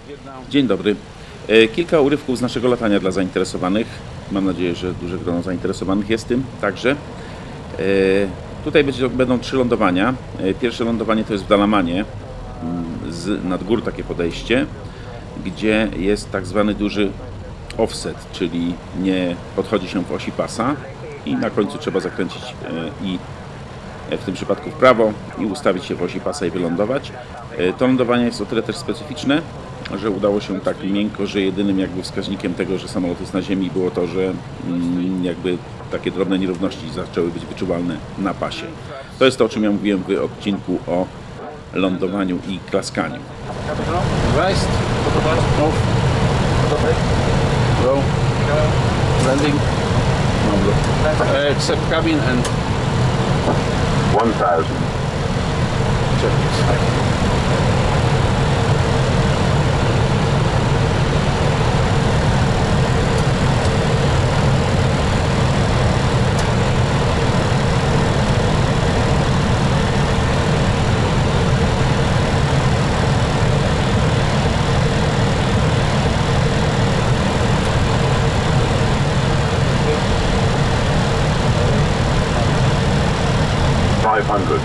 Dzień dobry. Kilka urywków z naszego latania dla zainteresowanych. Mam nadzieję, że duże grono zainteresowanych jest tym także. Tutaj będą 3 lądowania. Pierwsze lądowanie to jest w Dalamanie, nad gór takie podejście, gdzie jest tak zwany duży offset, czyli nie podchodzi się w osi pasa i na końcu trzeba zakręcić i w tym przypadku w prawo i ustawić się w osi pasa i wylądować. To lądowanie jest o tyle też specyficzne, że udało się tak miękko, że jedynym jakby wskaźnikiem tego, że samolot jest na ziemi, było to, że jakby takie drobne nierówności zaczęły być wyczuwalne na pasie. To jest to, o czym ja mówiłem w odcinku o lądowaniu i klaskaniu. Rise, move, go, landing, except cabin and 1000. check this. 500.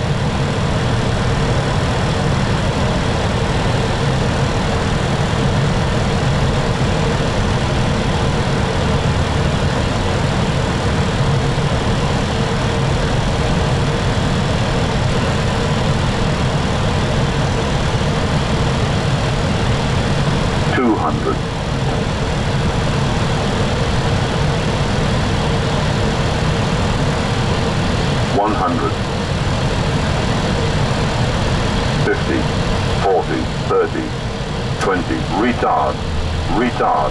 Retard. Retard.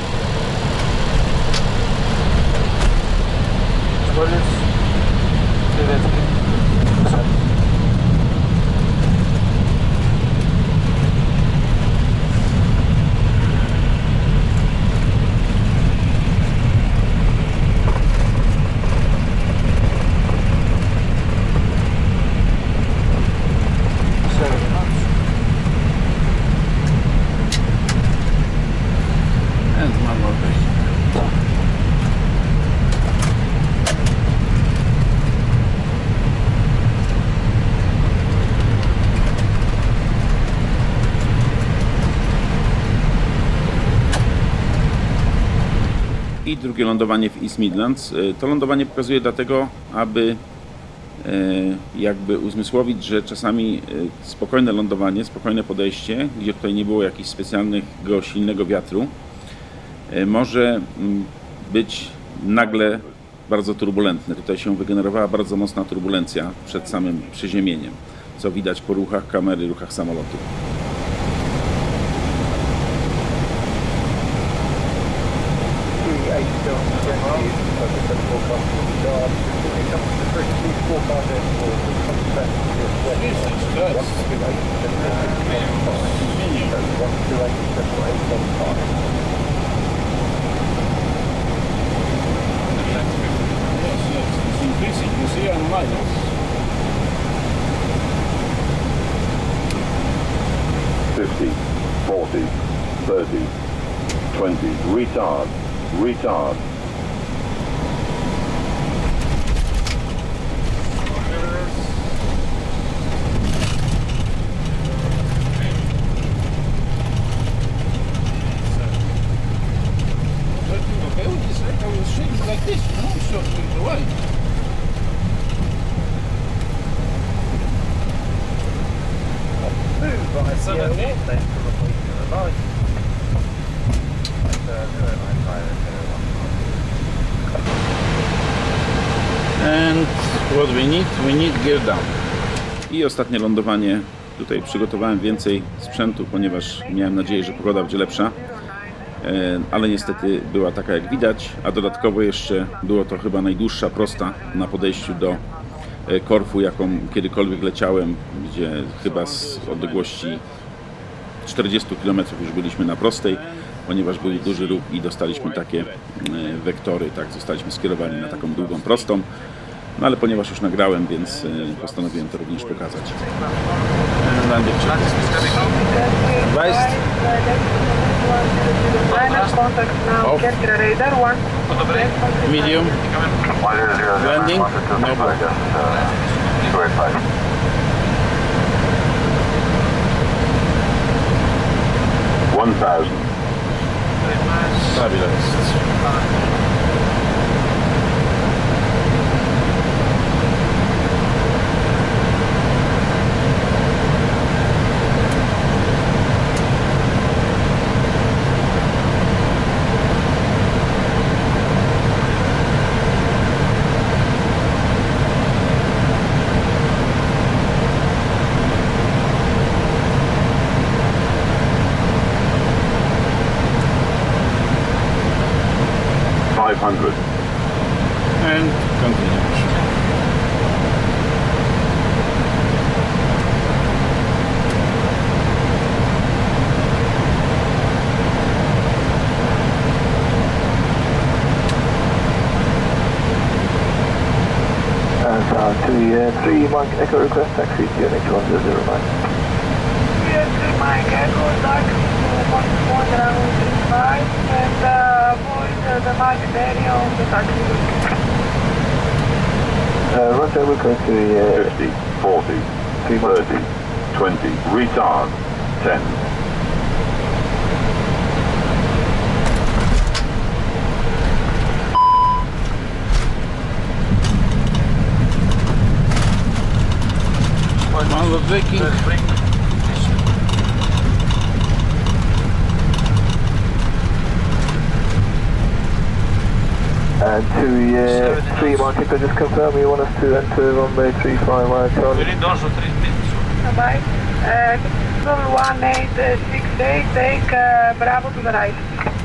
I drugie lądowanie w East Midlands. To lądowanie pokazuję dlatego, aby jakby uzmysłowić, że czasami spokojne lądowanie, spokojne podejście, gdzie tutaj nie było jakichś specjalnego silnego wiatru, może być nagle bardzo turbulentne. Tutaj się wygenerowała bardzo mocna turbulencja przed samym przyziemieniem, co widać po ruchach kamery, ruchach samolotu. Retard. Retard. And what we need gear down. I ostatnie lądowanie. Tutaj przygotowałem więcej sprzętu, ponieważ miałem nadzieję, że pogoda będzie lepsza, ale niestety była taka, jak widać, a dodatkowo jeszcze było to chyba najdłuższa prosta na podejściu do Korfu, jaką kiedykolwiek leciałem, gdzie chyba z odległości 40 km już byliśmy na prostej, ponieważ był duży ruch i dostaliśmy takie wektory, tak, zostaliśmy skierowani na taką długą prostą. No ale ponieważ już nagrałem, więc postanowiłem to również pokazać. landing check. Advised. Contact now, Off. Kerkira radar 1. Medium. Landing. No problem. $1,000. Fabulous. And continue. To 3 Mike Echo request taxi to unit 109. Yes, Mike Echo, taxi to 135 and avoid the market area of the taxi. Roger, we're going to 50, 40, 30, 20. Retard. 10. Man, we're braking. And to 3 Mike Echo, just confirm you want us to enter runway 35 Charlie. Bye. 1868, take Bravo to the right.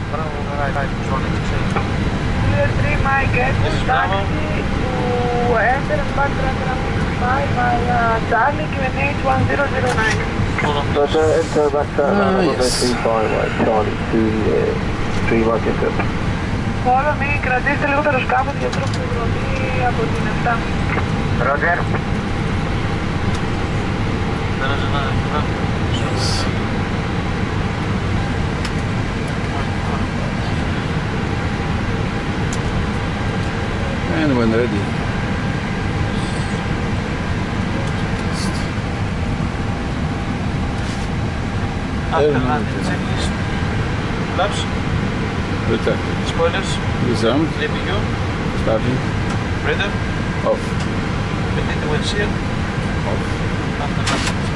Clear 3 Mike Echo, taxi to enter and back to 5 by Charlie, QNH 1009. Roger, enter back to runway 35 Charlie to 3 Mike Echo. Follow me, κρατήστε λίγο το αεροσκάφος για τροχοδρομή από την 7. Roger. And when ready. Flaps, Return. spoilers, Disarmed. APU, Starting. radar, Off. maintain the windshield, Off. after that.